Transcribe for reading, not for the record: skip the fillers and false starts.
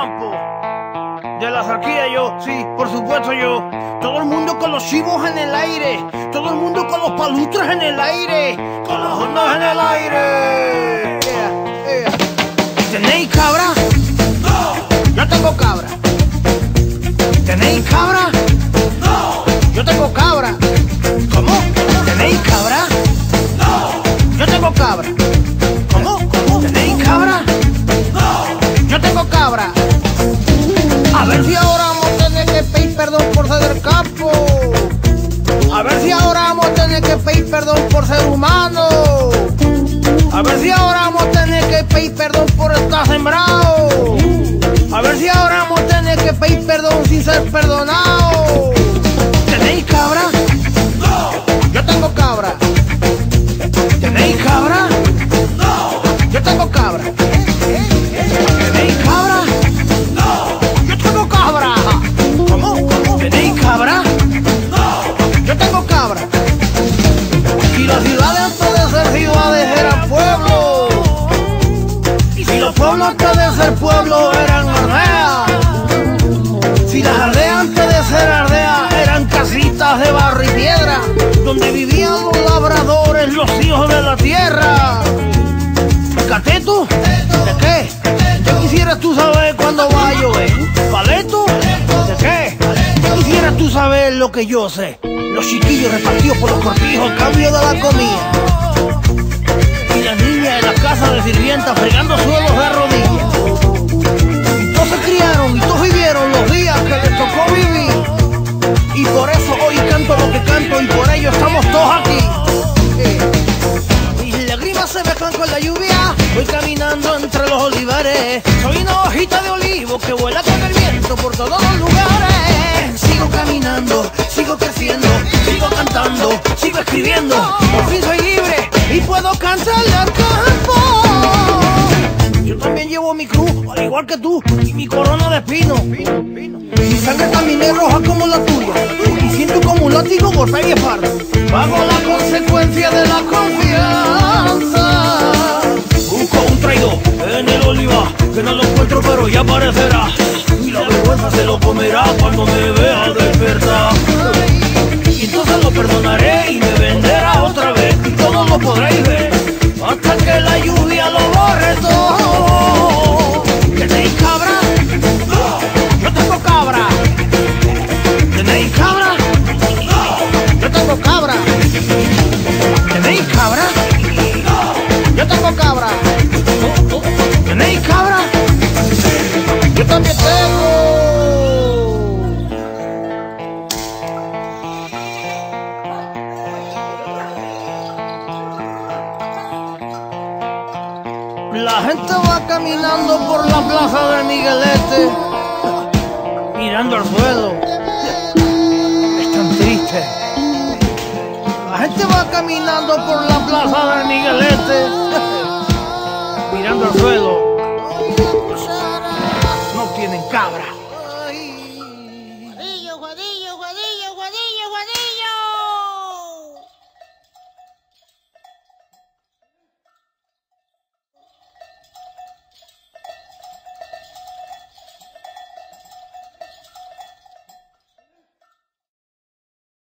campo, de la zarquía yo, sí, por supuesto yo. Todo el mundo con los chivos en el aire, todo el mundo con los palustres en el aire, con las ondas en el aire. ¿Tenéis cabra? No. Yo tengo cabra. ¿Tenéis cabra? No. Yo tengo cabra. ¿Cómo? ¿Tenéis cabra? No. Yo tengo cabra. ¿Cómo? ¿Tenéis cabra? No. Yo tengo cabra. A ver si ahora vamos a tener que pedir perdón por ser del campo. A ver si ahora vamos a tener que pedir perdón por ser humano. A ver si ahora vamos a tener que pedir perdón por estar sembrado. A ver si ahora vamos a tener que pedir perdón sin ser perdonado. ¿Tenéis cabra? No. Yo tengo cabra. ¿Tenéis cabra? No. Yo tengo cabra. ¿Tenéis cabra? No. Yo tengo cabra. ¿Cómo? ¿Tenéis cabra? No. Yo tengo cabra. Si las ciudades antes de ser ciudades eran pueblos, y si los pueblos antes de ser pueblos eran aldeas, si las aldeas antes de ser aldeas eran casitas de barro y piedra, donde vivían los labradores, los hijos de la tierra. ¿Cateto? ¿De qué? ¿Qué quisieras tú saber cuando va a llover? ¿Paleto? ¿De qué? ¿Qué quisieras tú saber lo que yo sé? Los chiquillos repartidos por los cortijos a cambio de la comida, y las niñas en la casa de sirvientas fregando suelos de rodillas. Y todos se criaron y todos vivieron los días que les tocó vivir. Y por eso hoy canto lo que canto y por ello estamos todos aquí. Mis lágrimas se mezclan con la lluvia, voy caminando entre los olivares. Soy una hojita de olivo que vuela con el viento por todos los lugares. Sigo caminando, sigo creciendo, sigo cantando, sigo escribiendo. Por fin soy libre y puedo cantarle al campo. Yo también llevo mi cruz, al igual que tú, y mi corona de espino. Mi sangre también es roja como la tuya, y siento como un látigo golpea mi espalda. Pago la consecuencia de la confianza. Busco un traidor en el olivar, que no lo encuentro pero ya aparecerá. Y la vergüenza se lo comerá cuando me vea despertar. Y entonces lo perdonaré y me venderá otra vez, y todos lo podréis ver, hasta que la lluvia lo borre todo. ¿Tenéis cabra? No. Yo tengo cabra. ¿Tenéis cabra? No. Yo tengo cabra. ¿Tenéis cabra? No. Yo tengo cabra. ¿Tenéis cabra? Yo también tengo. La gente va caminando por la plaza de Miguelete, mirando al suelo. Es tan triste. La gente va caminando por la plaza de Miguelete, mirando al suelo. No tienen cabra.